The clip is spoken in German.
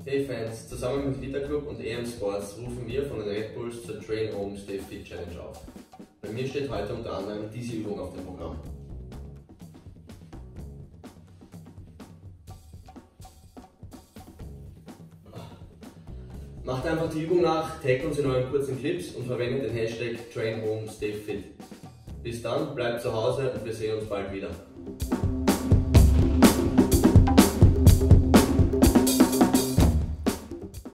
Hey Fans, zusammen mit Vita Club und EM Sports rufen wir von den Red Bulls zur Train Home Stay Fit Challenge auf. Bei mir steht heute unter anderem diese Übung auf dem Programm. Macht einfach die Übung nach, taggt uns in euren kurzen Clips und verwendet den Hashtag Train Home Stay Fit. Bis dann, bleibt zu Hause und wir sehen uns bald wieder.